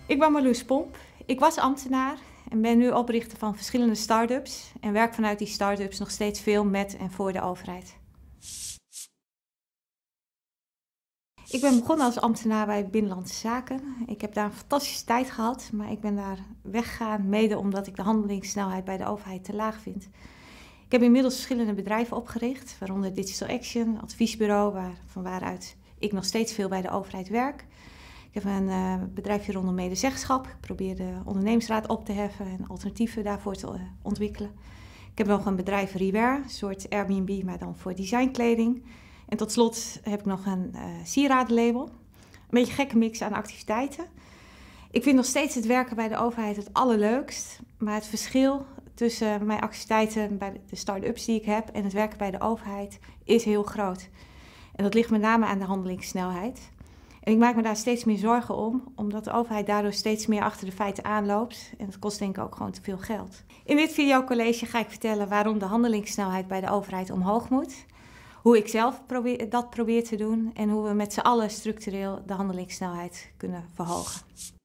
Ik ben Marloes Pomp. Ik was ambtenaar en ben nu oprichter van verschillende start-ups en werk vanuit die start-ups nog steeds veel met en voor de overheid. Ik ben begonnen als ambtenaar bij Binnenlandse Zaken. Ik heb daar een fantastische tijd gehad, maar ik ben daar weggegaan mede omdat ik de handelingssnelheid bij de overheid te laag vind. Ik heb inmiddels verschillende bedrijven opgericht, waaronder Digital Action, adviesbureau, van waaruit ik nog steeds veel bij de overheid werk. Ik heb een bedrijfje rondom medezeggenschap. Ik probeer de ondernemingsraad op te heffen en alternatieven daarvoor te ontwikkelen. Ik heb nog een bedrijf Rewear, een soort Airbnb, maar dan voor designkleding. En tot slot heb ik nog een sieradenlabel. Een beetje een gekke mix aan activiteiten. Ik vind nog steeds het werken bij de overheid het allerleukst. Maar het verschil tussen mijn activiteiten bij de start-ups die ik heb en het werken bij de overheid is heel groot. En dat ligt met name aan de handelingssnelheid. En ik maak me daar steeds meer zorgen om, omdat de overheid daardoor steeds meer achter de feiten aanloopt. En dat kost denk ik ook gewoon te veel geld. In dit videocollege ga ik vertellen waarom de handelingssnelheid bij de overheid omhoog moet. Hoe ik zelf dat probeer te doen en hoe we met z'n allen structureel de handelingssnelheid kunnen verhogen.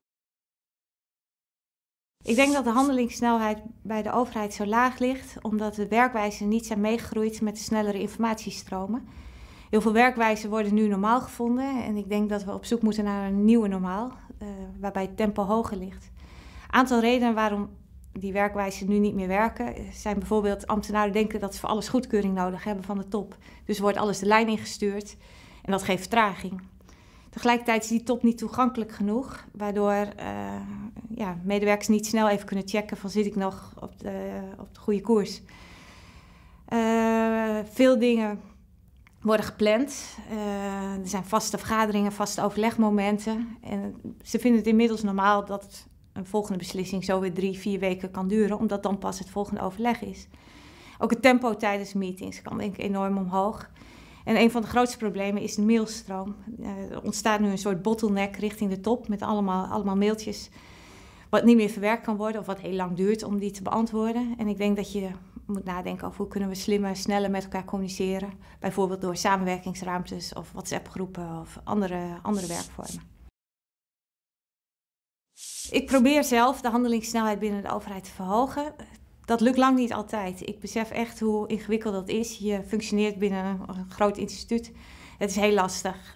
Ik denk dat de handelingssnelheid bij de overheid zo laag ligt, omdat de werkwijzen niet zijn meegegroeid met de snellere informatiestromen. Heel veel werkwijzen worden nu normaal gevonden en ik denk dat we op zoek moeten naar een nieuwe normaal, waarbij het tempo hoger ligt. Een aantal redenen waarom die werkwijzen nu niet meer werken zijn bijvoorbeeld ambtenaren denken dat ze voor alles goedkeuring nodig hebben van de top. Dus wordt alles de lijn ingestuurd en dat geeft vertraging. Tegelijkertijd is die top niet toegankelijk genoeg, waardoor medewerkers niet snel even kunnen checken van zit ik nog op de goede koers. Veel dingen worden gepland. Er zijn vaste vergaderingen, vaste overlegmomenten. En ze vinden het inmiddels normaal dat een volgende beslissing zo weer 3-4 weken kan duren, omdat dan pas het volgende overleg is. Ook het tempo tijdens meetings kan denk ik enorm omhoog. En een van de grootste problemen is de mailstroom. Er ontstaat nu een soort bottleneck richting de top met allemaal mailtjes wat niet meer verwerkt kan worden of wat heel lang duurt om die te beantwoorden. En ik denk dat je moet nadenken over hoe kunnen we slimmer, sneller met elkaar communiceren. Bijvoorbeeld door samenwerkingsruimtes of WhatsApp-groepen of andere werkvormen. Ik probeer zelf de handelingssnelheid binnen de overheid te verhogen. Dat lukt lang niet altijd. Ik besef echt hoe ingewikkeld dat is. Je functioneert binnen een groot instituut. Het is heel lastig.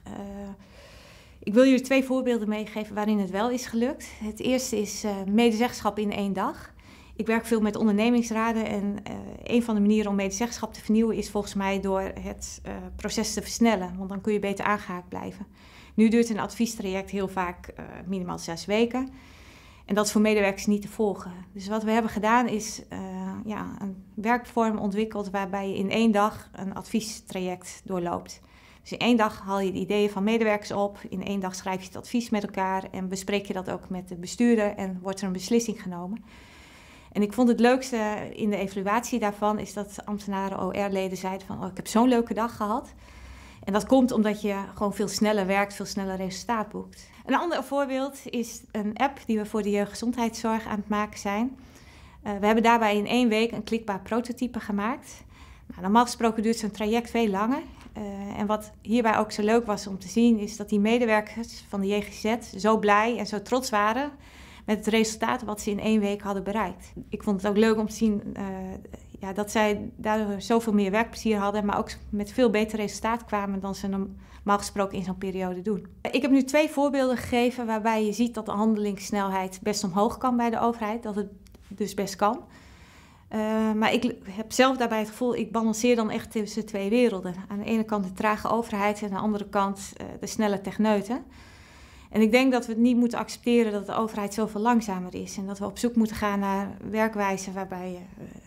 Ik wil jullie 2 voorbeelden meegeven waarin het wel is gelukt. Het eerste is medezeggenschap in 1 dag. Ik werk veel met ondernemingsraden en een van de manieren om medezeggenschap te vernieuwen is volgens mij door het proces te versnellen. Want dan kun je beter aangehaakt blijven. Nu duurt een adviestraject heel vaak minimaal 6 weken. En dat is voor medewerkers niet te volgen. Dus wat we hebben gedaan is een werkvorm ontwikkeld waarbij je in 1 dag een adviestraject doorloopt. Dus in 1 dag haal je de ideeën van medewerkers op, in 1 dag schrijf je het advies met elkaar en bespreek je dat ook met de bestuurder en wordt er een beslissing genomen. En ik vond het leukste in de evaluatie daarvan is dat ambtenaren OR-leden zeiden van ik heb zo'n leuke dag gehad. En dat komt omdat je gewoon veel sneller werkt, veel sneller resultaat boekt. Een ander voorbeeld is een app die we voor de jeugdgezondheidszorg aan het maken zijn. We hebben daarbij in 1 week een klikbaar prototype gemaakt. Nou, normaal gesproken duurt zo'n traject veel langer. En wat hierbij ook zo leuk was om te zien is dat die medewerkers van de JGZ zo blij en zo trots waren met het resultaat wat ze in 1 week hadden bereikt. Ik vond het ook leuk om te zien dat zij daardoor zoveel meer werkplezier hadden, maar ook met veel beter resultaat kwamen dan ze normaal gesproken in zo'n periode doen. Ik heb nu 2 voorbeelden gegeven waarbij je ziet dat de handelingssnelheid best omhoog kan bij de overheid, dat het dus best kan. Maar ik heb zelf daarbij het gevoel, ik balanceer dan echt tussen 2 werelden. Aan de ene kant de trage overheid en aan de andere kant de snelle techneuten. En ik denk dat we het niet moeten accepteren dat de overheid zoveel langzamer is. En dat we op zoek moeten gaan naar werkwijzen waarbij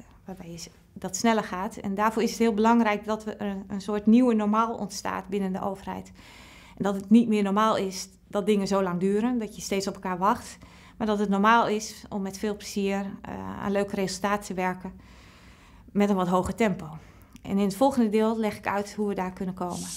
dat sneller gaat. En daarvoor is het heel belangrijk dat er een soort nieuwe normaal ontstaat binnen de overheid. En dat het niet meer normaal is dat dingen zo lang duren, dat je steeds op elkaar wacht. Maar dat het normaal is om met veel plezier aan leuke resultaten te werken met een wat hoger tempo. En in het volgende deel leg ik uit hoe we daar kunnen komen.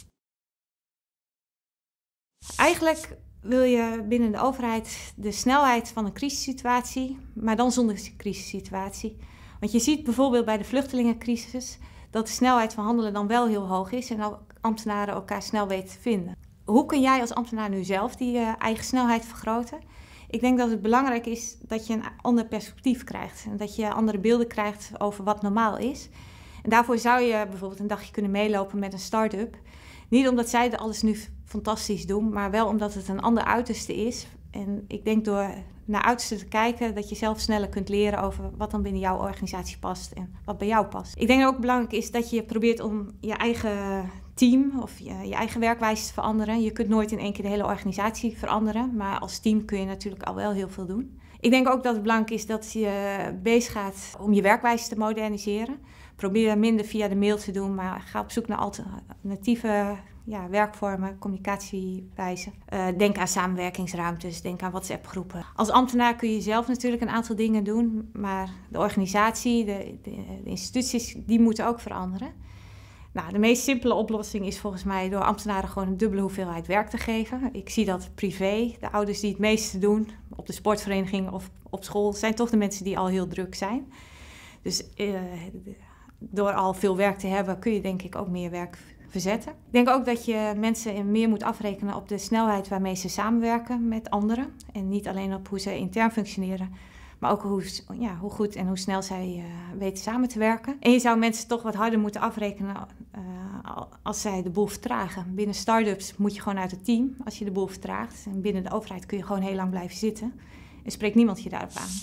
Eigenlijk wil je binnen de overheid de snelheid van een crisissituatie, maar dan zonder crisissituatie. Want je ziet bijvoorbeeld bij de vluchtelingencrisis dat de snelheid van handelen dan wel heel hoog is en ook ambtenaren elkaar snel weten te vinden. Hoe kun jij als ambtenaar nu zelf die eigen snelheid vergroten? Ik denk dat het belangrijk is dat je een ander perspectief krijgt. En dat je andere beelden krijgt over wat normaal is. En daarvoor zou je bijvoorbeeld een dagje kunnen meelopen met een start-up. Niet omdat zij het alles nu fantastisch doen, maar wel omdat het een ander uiterste is. En ik denk door naar uiterste te kijken dat je zelf sneller kunt leren over wat dan binnen jouw organisatie past en wat bij jou past. Ik denk dat ook belangrijk is dat je probeert om je eigen team of je eigen werkwijze te veranderen. Je kunt nooit in één keer de hele organisatie veranderen, maar als team kun je natuurlijk al wel heel veel doen. Ik denk ook dat het belangrijk is dat je bezig gaat om je werkwijze te moderniseren. Probeer minder via de mail te doen, maar ga op zoek naar alternatieve werkvormen, communicatiewijzen. Denk aan samenwerkingsruimtes, denk aan WhatsApp-groepen. Als ambtenaar kun je zelf natuurlijk een aantal dingen doen, maar de organisatie, de instituties, die moeten ook veranderen. Nou, de meest simpele oplossing is volgens mij door ambtenaren gewoon een dubbele hoeveelheid werk te geven. Ik zie dat privé. De ouders die het meeste doen op de sportvereniging of op school zijn toch de mensen die al heel druk zijn. Dus door al veel werk te hebben kun je denk ik ook meer werk verzetten. Ik denk ook dat je mensen meer moet afrekenen op de snelheid waarmee ze samenwerken met anderen. En niet alleen op hoe ze intern functioneren, maar ook hoe goed en hoe snel zij weten samen te werken. En je zou mensen toch wat harder moeten afrekenen als zij de boel vertragen. Binnen start-ups moet je gewoon uit het team als je de boel vertraagt. En binnen de overheid kun je gewoon heel lang blijven zitten. En spreekt niemand je daarop aan.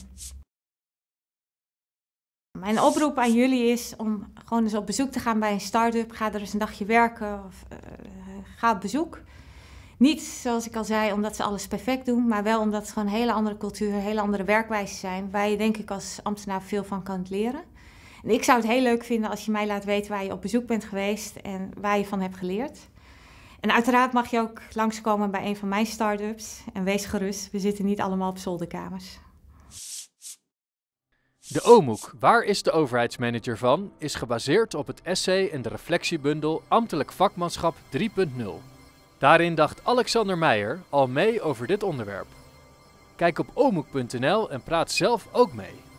Mijn oproep aan jullie is om gewoon eens op bezoek te gaan bij een start-up. Ga er eens een dagje werken of ga op bezoek. Niet, zoals ik al zei, omdat ze alles perfect doen, maar wel omdat het gewoon een hele andere cultuur, hele andere werkwijzen zijn, waar je denk ik als ambtenaar veel van kunt leren. En ik zou het heel leuk vinden als je mij laat weten waar je op bezoek bent geweest en waar je van hebt geleerd. En uiteraard mag je ook langskomen bij een van mijn start-ups. En wees gerust, we zitten niet allemaal op zolderkamers. De OMOEK, waar is de overheidsmanager van, is gebaseerd op het essay en de reflectiebundel Ambtelijk Vakmanschap 3.0. Daarin dacht Alexander Meijer al mee over dit onderwerp. Kijk op omoek.nl en praat zelf ook mee.